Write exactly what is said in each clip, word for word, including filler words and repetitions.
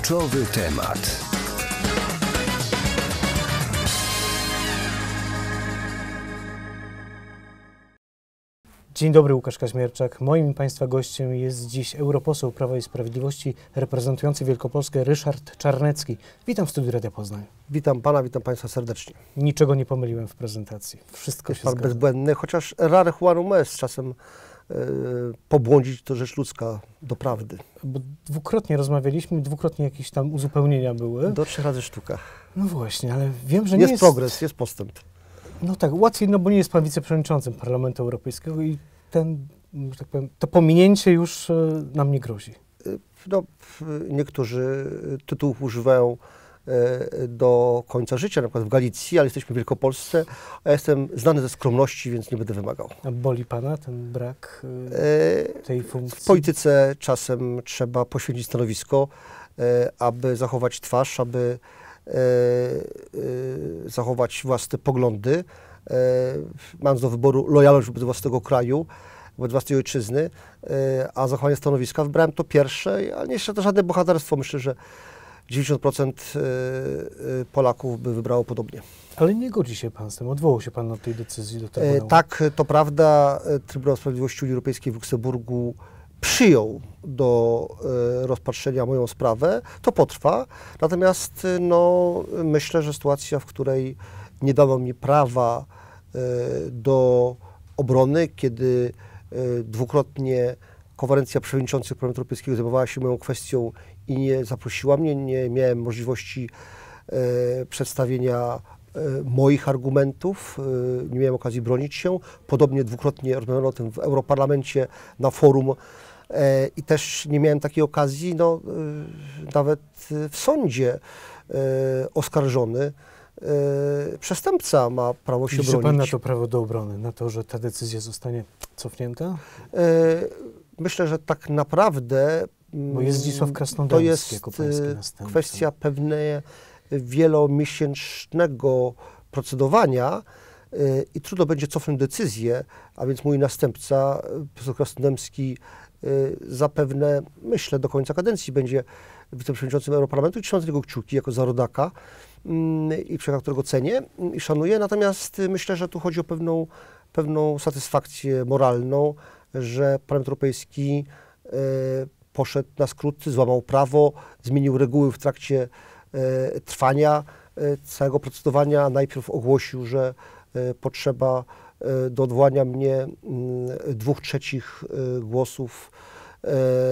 Kluczowy temat. Dzień dobry, Łukasz Kaźmierczak. Moim i Państwa gościem jest dziś europoseł Prawa i Sprawiedliwości reprezentujący Wielkopolskę Ryszard Czarnecki. Witam w studiu Radia Poznań. Witam Pana, witam Państwa serdecznie. Niczego nie pomyliłem w prezentacji. Wszystko jest się Pan zgadza. bezbłędny, chociaż rare huanum est, czasem yy, pobłądzić to rzecz ludzka do prawdy. Bo dwukrotnie rozmawialiśmy, dwukrotnie jakieś tam uzupełnienia były. Do trzech razy sztuka. No właśnie, ale wiem, że nie jest... jest... progres, jest postęp. No tak, łatwiej, no bo nie jest Pan wiceprzewodniczącym Parlamentu Europejskiego i ten, że tak powiem, to pominięcie już e, nam nie grozi. No, niektórzy tytułów używają e, do końca życia, na przykład w Galicji, ale jesteśmy w Wielkopolsce, a ja jestem znany ze skromności, więc nie będę wymagał. A boli Pana ten brak e, tej funkcji? W polityce czasem trzeba poświęcić stanowisko, e, aby zachować twarz, aby e, e, zachować własne poglądy, e, mając do wyboru lojalność wobec własnego kraju, wobec własnej ojczyzny, a zachowanie stanowiska wybrałem to pierwsze, ale nie jeszcze to żadne bohaterstwo. Myślę, że dziewięćdziesiąt procent Polaków by wybrało podobnie. Ale nie godzi się Pan z tym, odwołał się Pan od tej decyzji do Trybunału. Tak, to prawda. Trybunał Sprawiedliwości Unii Europejskiej w Luksemburgu przyjął do rozpatrzenia moją sprawę. To potrwa. Natomiast no, myślę, że sytuacja, w której nie dano mi prawa do obrony, kiedy dwukrotnie konferencja przewodniczących Parlamentu Europejskiego zajmowała się moją kwestią i nie zaprosiła mnie, nie miałem możliwości e, przedstawienia e, moich argumentów, e, nie miałem okazji bronić się. Podobnie dwukrotnie rozmawiano o tym w Europarlamencie na forum e, i też nie miałem takiej okazji, no, e, nawet w sądzie e, oskarżony. Yy, przestępca ma prawo się Liczy bronić. Pan na to prawo do obrony, na to, że ta decyzja zostanie cofnięta? Yy, myślę, że tak naprawdę Bo jest Zdzisław Krasnodębski to jest jako pański następca. kwestia pewnej wielomiesięcznego procedowania yy, i trudno będzie cofnąć decyzję, a więc mój następca, profesor Krasnodębski, yy, zapewne, myślę, do końca kadencji będzie wiceprzewodniczącym Europarlamentu i trzymam z niego kciuki jako za rodaka i człowieka, którego cenię i szanuję. Natomiast myślę, że tu chodzi o pewną, pewną satysfakcję moralną, że Parlament Europejski e, poszedł na skróty, złamał prawo, zmienił reguły w trakcie e, trwania e, całego procedowania. Najpierw ogłosił, że e, potrzeba e, do odwołania mnie m, dwóch trzecich e, głosów e,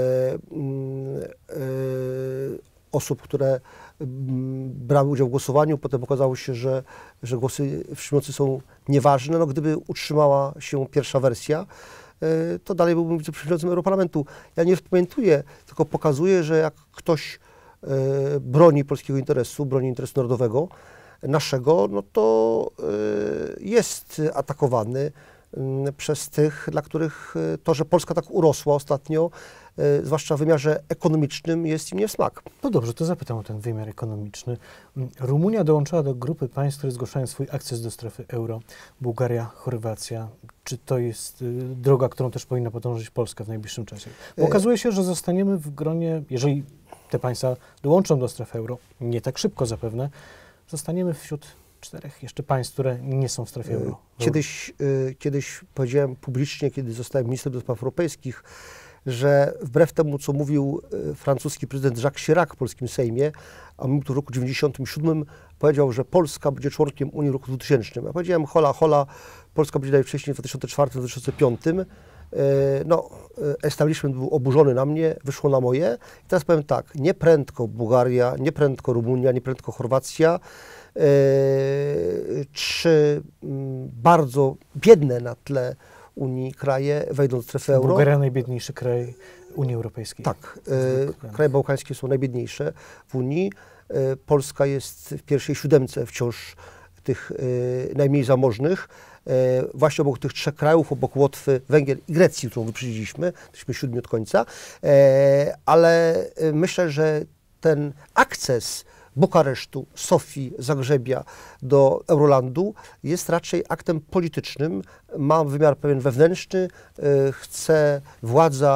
m, e, osób, które brały udział w głosowaniu. Potem okazało się, że, że głosy wstrzymujące są nieważne. No, gdyby utrzymała się pierwsza wersja, to dalej byłbym wiceprzewodniczącym Europarlamentu. Ja nie wspomintuję, tylko pokazuję, że jak ktoś broni polskiego interesu, broni interesu narodowego, naszego, no to jest atakowany przez tych, dla których to, że Polska tak urosła ostatnio, zwłaszcza w wymiarze ekonomicznym, jest im nie w smak. No dobrze, to zapytam o ten wymiar ekonomiczny. Rumunia dołączyła do grupy państw, które zgłaszają swój akces do strefy euro. Bułgaria, Chorwacja. Czy to jest y, droga, którą też powinna podążyć Polska w najbliższym czasie? Bo okazuje się, że zostaniemy w gronie, jeżeli te państwa dołączą do strefy euro, nie tak szybko zapewne, zostaniemy wśród czterech jeszcze państw, które nie są w strefie euro. Kiedyś, y, kiedyś powiedziałem publicznie, kiedy zostałem ministrem do spraw europejskich, że wbrew temu, co mówił y, francuski prezydent Jacques Chirac w polskim Sejmie, a mówił to w roku dziewięćdziesiątym siódmym, powiedział, że Polska będzie członkiem Unii w roku dwutysięcznym. Ja powiedziałem, hola, hola, Polska będzie najwcześniej w dwa tysiące czwartym do dwa tysiące piątym. Y, no, establishment był oburzony na mnie, wyszło na moje. I teraz powiem tak, nie prędko Bułgaria, nie prędko Rumunia, nie prędko Chorwacja, trzy bardzo biedne na tle Unii kraje wejdą do strefy euro. Bułgaria najbiedniejszy kraj Unii Europejskiej. Tak, e, kraje bałkańskie są najbiedniejsze w Unii. E, Polska jest w pierwszej siódemce wciąż tych e, najmniej zamożnych. E, właśnie obok tych trzech krajów, obok Łotwy, Węgier i Grecji, którą wyprzedziliśmy, jesteśmy siódmi od końca. E, ale myślę, że ten akces Bukaresztu, Sofii, Zagrzebia do Eurolandu jest raczej aktem politycznym, ma wymiar pewien wewnętrzny, chce władza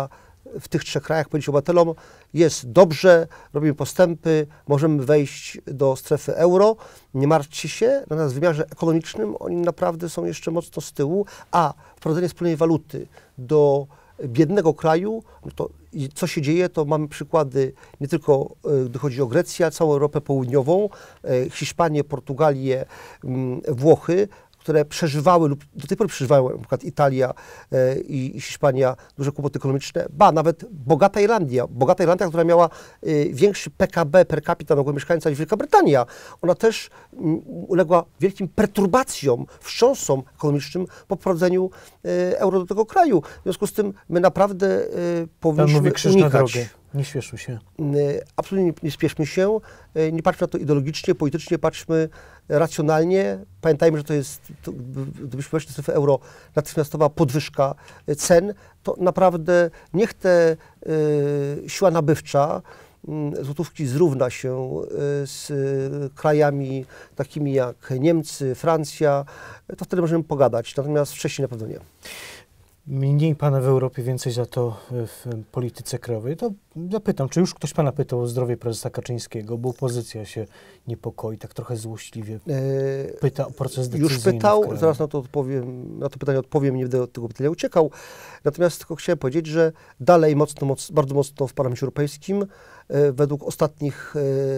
w tych trzech krajach powiedzieć obywatelom, jest dobrze, robimy postępy, możemy wejść do strefy euro, nie martwcie się, natomiast w wymiarze ekonomicznym oni naprawdę są jeszcze mocno z tyłu, a wprowadzenie wspólnej waluty do biednego kraju, no to co się dzieje, to mamy przykłady nie tylko, gdy chodzi o Grecję, ale całą Europę Południową, Hiszpanię, Portugalię, Włochy, które przeżywały lub do tej pory przeżywają, na przykład Italia e, i Hiszpania, duże kłopoty ekonomiczne, ba, nawet bogata Irlandia, bogata Irlandia, która miała e, większy P K B per capita na głowę mieszkańca niż Wielka Brytania, ona też m, uległa wielkim perturbacjom, wstrząsom ekonomicznym po wprowadzeniu e, euro do tego kraju. W związku z tym my naprawdę e, powinniśmy Pan mówi krzyż unikać. na drogę. Nie śpieszmy się. Absolutnie nie, nie spieszmy się, nie patrzmy na to ideologicznie, politycznie, patrzmy racjonalnie. Pamiętajmy, że to jest, to, gdybyśmy weszli do strefy euro, natychmiastowa podwyżka cen, to naprawdę niech te y, siła nabywcza y, złotówki zrówna się y, z y, krajami takimi jak Niemcy, Francja, to wtedy możemy pogadać, natomiast wcześniej na pewno nie. Mniej Pana w Europie, więcej za to w polityce krajowej. To zapytam, czy już ktoś Pana pytał o zdrowie prezesa Kaczyńskiego, bo opozycja się niepokoi, tak trochę złośliwie pyta o proces decyzyjny. Już pytał, zaraz na to odpowiem, na to pytanie odpowiem, nie będę od tego pytania uciekał. Natomiast tylko chciałem powiedzieć, że dalej mocno, moc, bardzo mocno w Parlamencie Europejskim, według ostatnich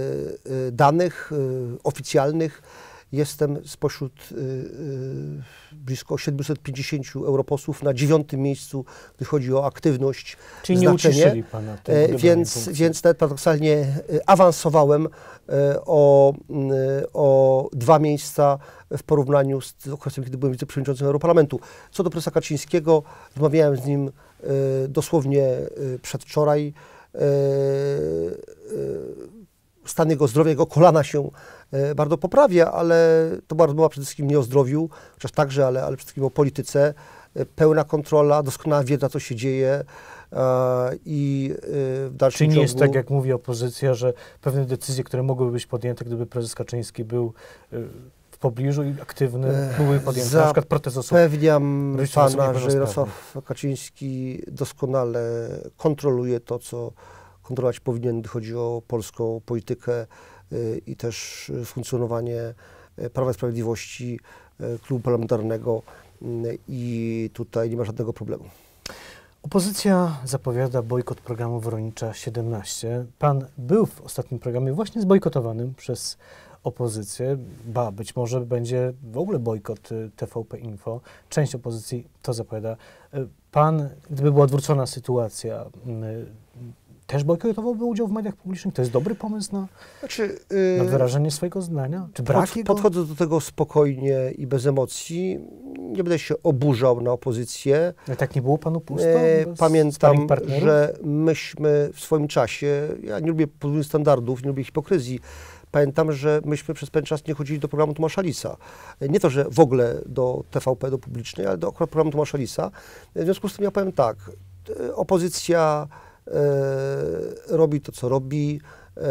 danych oficjalnych, jestem spośród y, y, blisko siedmiuset pięćdziesięciu europosłów na dziewiątym miejscu, gdy chodzi o aktywność, Czyli znaczenie. nie uciszyli Pana e, więc, więc nawet paradoksalnie awansowałem e, o, e, o dwa miejsca w porównaniu z okresem, kiedy byłem wiceprzewodniczącym Europarlamentu. Co do prezesa Kaczyńskiego, rozmawiałem z nim e, dosłownie e, przedwczoraj. E, e, Stan jego zdrowia, jego kolana się e, bardzo poprawia, ale to była rozmowa przede wszystkim nie o zdrowiu, chociaż także, ale, ale przede wszystkim o polityce. E, pełna kontrola, doskonała wiedza, co się dzieje e, i e, w dalszym Czy nie ciągu... jest tak, jak mówi opozycja, że pewne decyzje, które mogłyby być podjęte, gdyby prezes Kaczyński był e, w pobliżu i aktywny, e, były podjęte, na przykład protest osób? Zapewniam Pana, że Jarosław Kaczyński doskonale kontroluje to, co kontrolować powinien, gdy chodzi o polską politykę y, i też funkcjonowanie Prawa i Sprawiedliwości, y, klubu parlamentarnego y, i tutaj nie ma żadnego problemu. Opozycja zapowiada bojkot programu Woronicza siedemnaście. Pan był w ostatnim programie właśnie zbojkotowanym przez opozycję. Ba, być może będzie w ogóle bojkot T V P Info. Część opozycji to zapowiada. Pan, gdyby była odwrócona sytuacja, też bojkotowałby udział w mediach publicznych? To jest dobry pomysł na, znaczy, na wyrażenie swojego zdania? Czy brak pod, jego? Podchodzę do tego spokojnie i bez emocji. Nie będę się oburzał na opozycję. Ale tak nie było Panu pusto? E, pamiętam, że myśmy w swoim czasie, ja nie lubię podwójnych standardów, nie lubię hipokryzji, pamiętam, że myśmy przez pewien czas nie chodzili do programu Tomasza Lisa. Nie to, że w ogóle do T V P, do publicznej, ale do akurat programu Tomasza Lisa. W związku z tym ja powiem tak, opozycja E, robi to, co robi. E,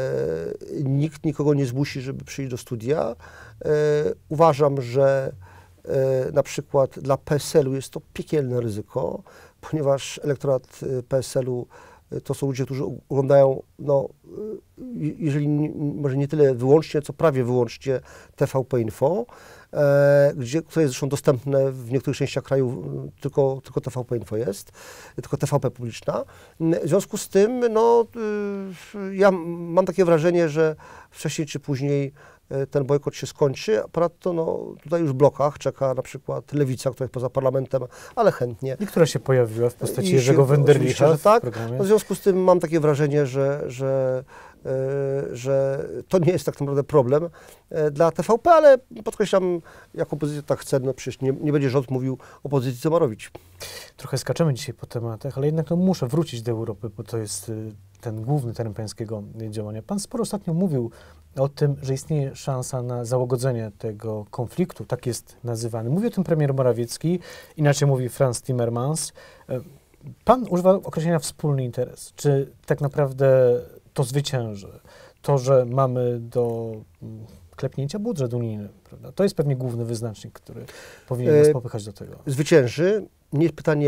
nikt nikogo nie zmusi, żeby przyjść do studia. E, uważam, że e, na przykład dla P S L u jest to piekielne ryzyko, ponieważ elektorat P S L u to są ludzie, którzy oglądają, no, jeżeli nie, może nie tyle wyłącznie, co prawie wyłącznie T V P Info, e, gdzie, które jest zresztą dostępne w niektórych częściach kraju, tylko, tylko T V P Info jest, tylko T V P publiczna. W związku z tym, no, y, ja mam takie wrażenie, że wcześniej czy później ten bojkot się skończy, a ponadto no, tutaj już w blokach czeka na przykład Lewica, która jest poza parlamentem, ale chętnie. I która się pojawiła w postaci I Jerzego Wenderlicha że tak. w No, w związku z tym mam takie wrażenie, że, że, yy, że to nie jest tak naprawdę problem yy, dla T V P, ale podkreślam, jak opozycja tak chce, no przecież nie, nie będzie rząd mówił opozycji, co ma robić. Trochę skaczemy dzisiaj po tematach, ale jednak no, muszę wrócić do Europy, bo to jest y, ten główny teren pańskiego działania. Pan sporo ostatnio mówił o tym, że istnieje szansa na załagodzenie tego konfliktu, tak jest nazywany. Mówi o tym premier Morawiecki, inaczej mówi Frans Timmermans. Pan używa określenia wspólny interes. Czy tak naprawdę to zwycięży? To, że mamy do klepnięcia budżet unijny, prawda? To jest pewnie główny wyznacznik, który powinien nas popychać do tego. Zwycięży. Nie jest pytanie,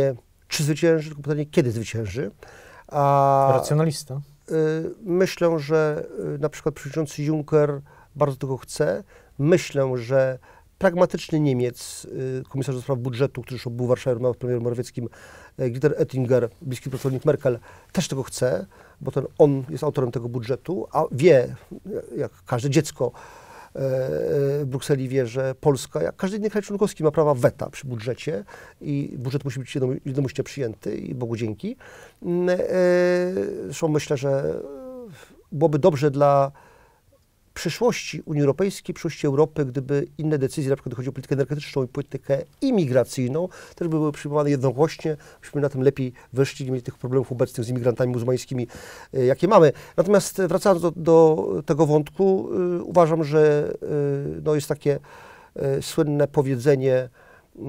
czy zwycięży, tylko pytanie, kiedy zwycięży. A, Racjonalista. y, myślę, że y, na przykład przewodniczący Juncker bardzo tego chce. Myślę, że pragmatyczny Niemiec, y, komisarz do spraw budżetu, który już był w Warszawie, rozmawiał z premierem Morawieckim, y, Günther Oettinger, bliski pracownik Merkel, też tego chce, bo ten, on jest autorem tego budżetu, a wie, jak każde dziecko w Brukseli wie, że Polska, jak każdy inny kraj członkowski, ma prawa weta przy budżecie i budżet musi być jednomyślnie przyjęty i Bogu dzięki. Zresztą myślę, że byłoby dobrze dla przyszłości Unii Europejskiej, przyszłości Europy, gdyby inne decyzje, na przykład chodzi o politykę energetyczną i politykę imigracyjną, też były przyjmowane jednogłośnie, byśmy na tym lepiej wyszli, nie mieli tych problemów obecnych z imigrantami muzułmańskimi, jakie mamy. Natomiast wracając do, do tego wątku, y, uważam, że y, no jest takie y, słynne powiedzenie y,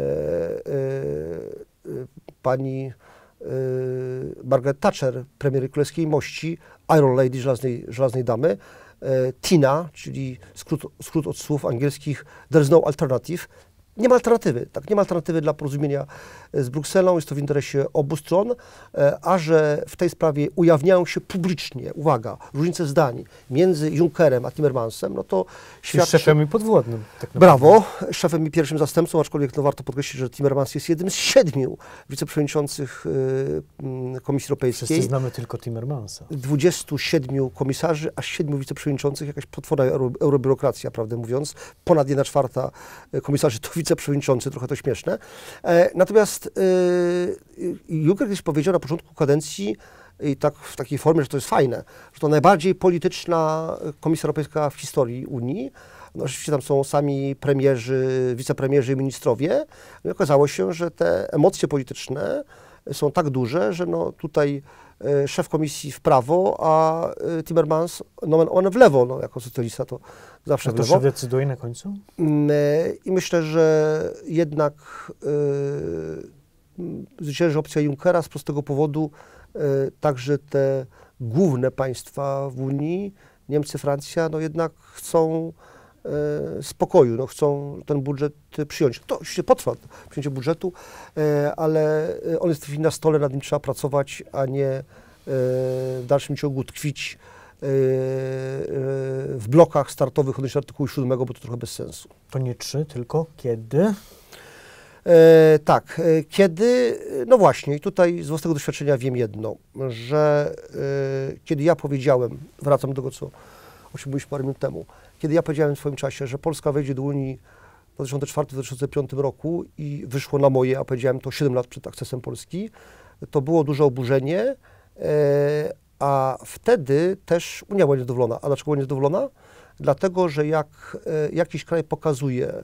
y, y, pani Margaret Thatcher, premiery królewskiej mości, Iron Lady, żelaznej, żelaznej damy, Tina, czyli skrót, skrót od słów angielskich There's no alternative. Nie ma alternatywy, tak, nie ma alternatywy dla porozumienia z Brukselą, jest to w interesie obu stron, a że w tej sprawie ujawniają się publicznie, uwaga, różnice zdań między Junckerem a Timmermansem, no to świadczy... szefem i podwładnym. Tak Brawo, szefem i pierwszym zastępcą, aczkolwiek no, warto podkreślić, że Timmermans jest jednym z siedmiu wiceprzewodniczących y, Komisji Europejskiej. Wszyscy znamy tylko Timmermansa. dwudziestu siedmiu komisarzy, a siedmiu wiceprzewodniczących, jakaś potworna euro, eurobiurokracja, prawdę mówiąc. Ponad jedna czwarta komisarzy to wiceprzewodniczący, trochę to śmieszne. E, natomiast e, Juncker kiedyś powiedział na początku kadencji, i tak w takiej formie, że to jest fajne, że to najbardziej polityczna Komisja Europejska w historii Unii. No, oczywiście tam są sami premierzy, wicepremierzy i ministrowie. No i okazało się, że te emocje polityczne są tak duże, że no tutaj e, szef komisji w prawo, a e, Timmermans nomen omen w lewo, no jako socjalista to zawsze A w to lewo. szef decyduje na końcu? E, I myślę, że jednak e, zwycięży opcja Junckera z prostego powodu, e, także te główne państwa w Unii, Niemcy, Francja, no jednak chcą e, spokoju, no chcą ten budżet przyjąć. To oczywiście potrwa, przyjęcie budżetu, e, ale on jest w tej chwili na stole, nad nim trzeba pracować, a nie e, w dalszym ciągu tkwić e, e, w blokach startowych odnośnie artykułu siódmego, bo to trochę bez sensu. To nie czy, tylko kiedy? E, tak, e, kiedy, no właśnie, i tutaj z własnego doświadczenia wiem jedno, że e, kiedy ja powiedziałem, wracam do tego, co o czym mówiliśmy parę minut temu, kiedy ja powiedziałem w swoim czasie, że Polska wejdzie do Unii w dwa tysiące czwartym do dwa tysiące piątym roku i wyszło na moje, a powiedziałem to siedem lat przed akcesem Polski, to było duże oburzenie, e, a wtedy też Unia była niezadowolona. A dlaczego była niezadowolona? Dlatego, że jak e, jakiś kraj pokazuje,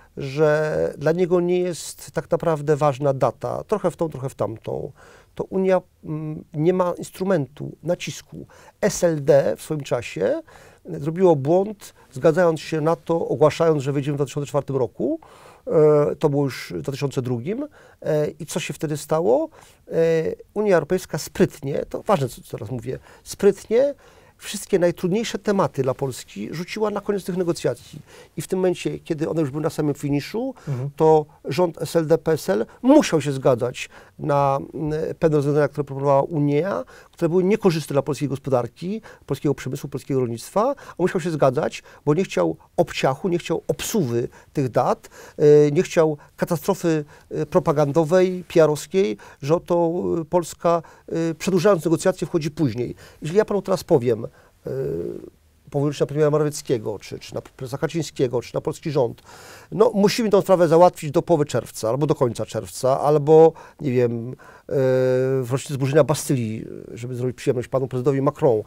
że dla niego nie jest tak naprawdę ważna data, trochę w tą, trochę w tamtą, to Unia mm, nie ma instrumentu, nacisku. S L D w swoim czasie zrobiło błąd, zgadzając się na to, ogłaszając, że wejdziemy w dwa tysiące czwartym roku, e, to było już w dwa tysiące drugim. E, I co się wtedy stało? E, Unia Europejska sprytnie, to ważne, co teraz mówię, sprytnie wszystkie najtrudniejsze tematy dla Polski rzuciła na koniec tych negocjacji. I w tym momencie, kiedy one już były na samym finiszu, mhm. to rząd S L D P S L musiał się zgadzać na pewne rozwiązania, które proponowała Unia, które były niekorzystne dla polskiej gospodarki, polskiego przemysłu, polskiego rolnictwa. On musiał się zgadzać, bo nie chciał obciachu, nie chciał obsuwy tych dat, nie chciał katastrofy propagandowej, P R-owskiej, że oto Polska, przedłużając negocjacje, wchodzi później. Jeżeli ja panu teraz powiem, powołując się na premiera Morawieckiego, czy, czy na prezesa Kaczyńskiego, czy na polski rząd, no musimy tę sprawę załatwić do połowy czerwca, albo do końca czerwca, albo, nie wiem, e, w rocznicę zburzenia Bastylii, żeby zrobić przyjemność panu prezydentowi Macron.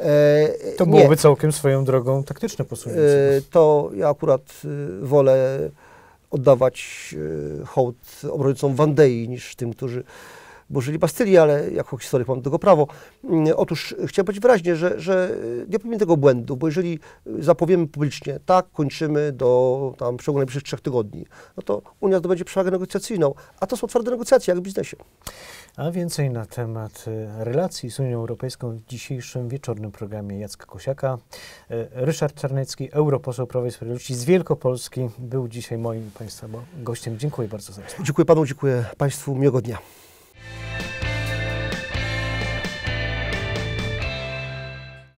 E, to byłoby nie. całkiem swoją drogą taktyczne posunięcie. E, to ja akurat e, wolę oddawać e, hołd obrońcom Wandei niż tym, którzy burzyli Bastylię, ale jako historyk mam do tego prawo. Otóż chciałem powiedzieć wyraźnie, że, że nie powinien tego błędu, bo jeżeli zapowiemy publicznie, tak, kończymy do tam w ciągu najbliższych trzech tygodni, no to Unia zdobędzie przewagę negocjacyjną, a to są twarde negocjacje, jak w biznesie. A więcej na temat relacji z Unią Europejską w dzisiejszym wieczornym programie Jacka Kosiaka. Ryszard Czarnecki, europoseł Prawa i Sprawiedliwości z Wielkopolski, był dzisiaj moim Państwa gościem. Dziękuję bardzo za rozmowę. Dziękuję Panu, dziękuję Państwu, miłego dnia.